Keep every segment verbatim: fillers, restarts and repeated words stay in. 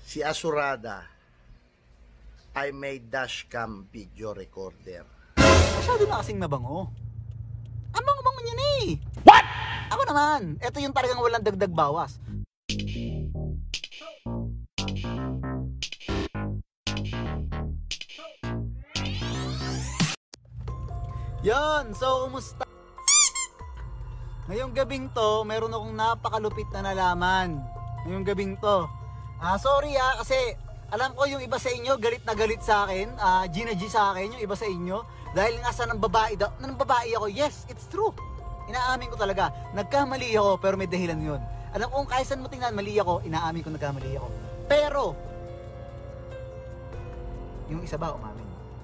Si Asurada ay may dashcam video recorder. Masyado na kasing mabango. Ang bango-bango niya eh. What? Ako naman, ito yung talagang walang dagdag bawas. Yon, so kumusta? Ngayong gabing to, meron akong napakalupit na nalaman. Ngayong gabing to. Ah, sorry ah, kasi alam ko yung iba sa inyo galit na galit sa akin, ah, G na G sa akin, yung iba sa inyo. Dahil nga sa nang babae daw, nang babae ako, yes, it's true. Inaamin ko talaga, nagkamali ako pero may dahilan yun. Alam ko kung kaisan mo tingnan, mali ako, inaamin ko nagkamali ako. Pero, yung isa ba umamin?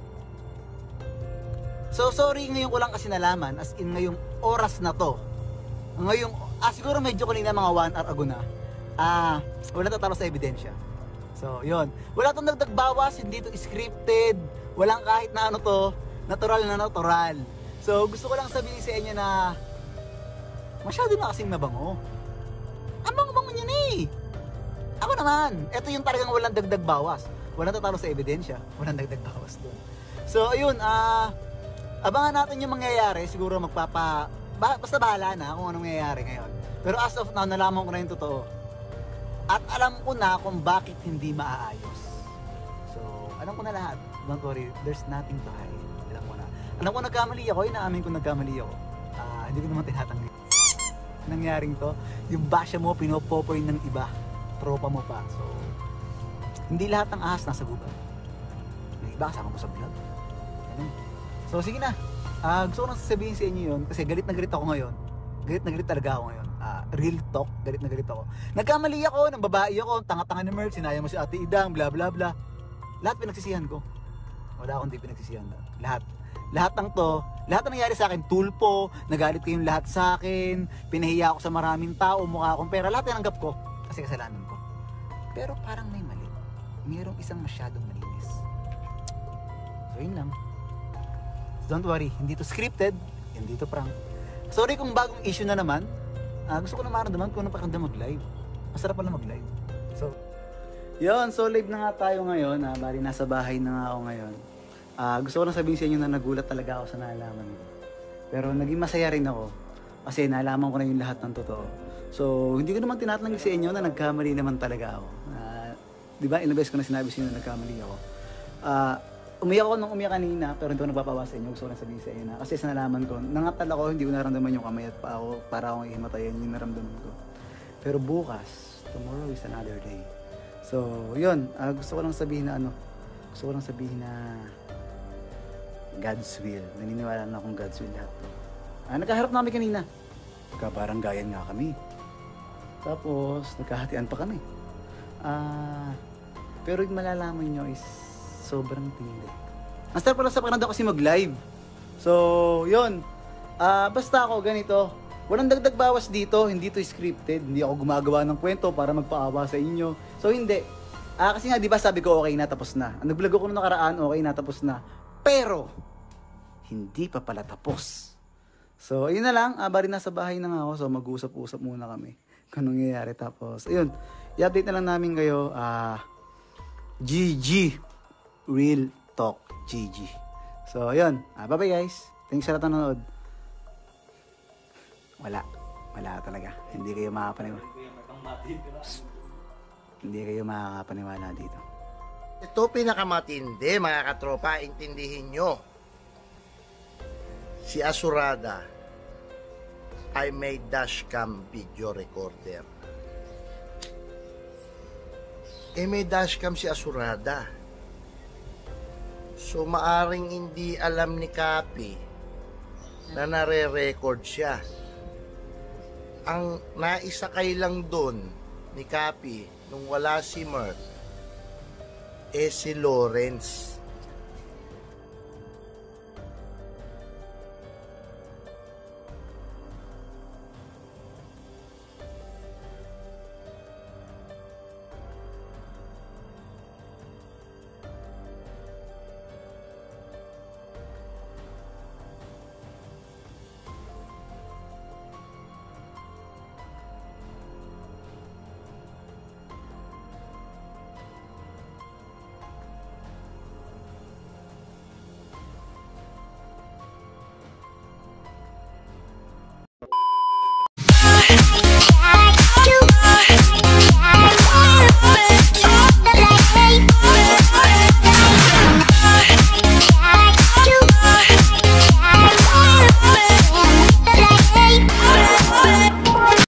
So sorry, ngayon ko lang kasi nalaman, as in ngayong oras na to. Ngayong, ah siguro medyo kanina mga one hour ago na. Ah, wala tatalo sa ebidensya. So, yun. Wala tong dagdag bawas, hindi to scripted, walang kahit na ano to, natural na natural. So, gusto ko lang sabihin sa inyo na masyado na kasing mabango. Ang bango-bango niya eh. Ako naman, ito yung talagang walang dagdag bawas. Walang tatalo sa ebidensya, walang dagdag bawas doon. So, ayun, ah, abangan natin yung mangyayari, siguro magpapa, ba, basta bahala na kung anong mangyayari ngayon. Pero as of now, nalaman ko na yung totoo. At alam ko na kung bakit hindi maaayos. So, alam ko na lahat. Don't worry, there's nothing to hide. Alam ko na. Alam ko nagkamali ako, inaamin ko nagkamali ako. Uh, hindi ko naman tinatanggi. Nangyaring to, yung basya mo, pinopopoy ng iba. Tropa mo pa. So, hindi lahat ng ahas nasa gubat. Yung iba kasama mo sa vlog. Ganun. So, sige na. Uh, gusto ko nang sasabihin sa inyo yun, kasi galit na galit ako ngayon. Galit na galit talaga ako ngayon. Uh, real talk, galit na galit ako. Nagkamali ako, ng babae ako, tanga-tanga ni Merck, sinaya mo si Ate Idang, bla bla bla. Lahat pinagsisihan ko. Wala akong di pinagsisihan. Lahat. Lahat ng to, lahat na nangyari sa akin, tulpo, nagalit kayong lahat sa akin, pinahiya ako sa maraming tao, mukha akong pera, lahat tinanggap ko. Kasi kasalanan ko. Pero parang may mali. Mayroong isang masyadong malinis. So yun lang. Don't worry, hindi to scripted, hindi to prank. Sorry kung bagong issue na naman. Uh, gusto ko na maramdaman kung ano pakiramdam mag-live. Masarap pala mag-live. So, yun. So, live na nga tayo ngayon. Ah, bali, nasa bahay na nga ako ngayon. Uh, gusto ko lang sabihin sa inyo na nagulat talaga ako sa nalaman ko. Pero naging masaya rin ako. Kasi nalaman ko na yung lahat ng totoo. So, hindi ko naman tinatanggi sa inyo na nagkamali naman talaga ako. Uh, di ba, ilang beses ko na sinabi sa inyo na nagkamali ako. Ah, uh, umiyak ako nung umiyak kanina, pero hindi ko nagpapawa sa inyo. Gusto ko lang sabihin sa inyo na, kasi sa nalaman ko, nangatal ako, hindi ko naramdaman yung kamay at pa ako, para akong ihimatayan yung naramdaman ko. Pero bukas, tomorrow is another day. So, yun, uh, gusto ko lang sabihin na ano, gusto ko lang sabihin na God's will. Naniniwala na akong God's will lahat to. Ah, nagkaharap namin kanina. Nagkabaranggayan nga kami. Tapos, nagkahatian pa kami. Ah, pero yung malalaman nyo is sobrang tindi. Ang sarap pala sa pakiramdam kasi mag-live. So, yun. Uh, basta ako ganito. Walang dagdag bawas dito. Hindi to scripted. Hindi ako gumagawa ng kwento para magpaawa sa inyo. So, hindi. Uh, kasi nga, di ba sabi ko okay na, tapos na. Nag-vlog ako nung nakaraan, okay na, tapos na. Pero, hindi pa pala tapos. So, ayun na lang. Uh, bari nasa bahay na nga ako. So, mag-usap-usap muna kami kung anong nangyayari. Tapos, ayun. I-update na lang namin kayo. Uh, G G. Real Talk G G. So, yun. Ah, bye-bye guys. Thanks sa lahat ng nanonood. Wala. Wala talaga. Hindi kayo makapaniwala. Hindi kayo makakapaniwala dito. Ito pinakamatindi, mga katropa. Intindihin nyo. Si Asurada ay may dashcam video recorder. Eh, may dashcam si Asurada. So, maaring hindi alam ni Kapi na nare-record siya. Ang naisakay lang doon ni Kapi nung wala si Merck, eh si Lawrence.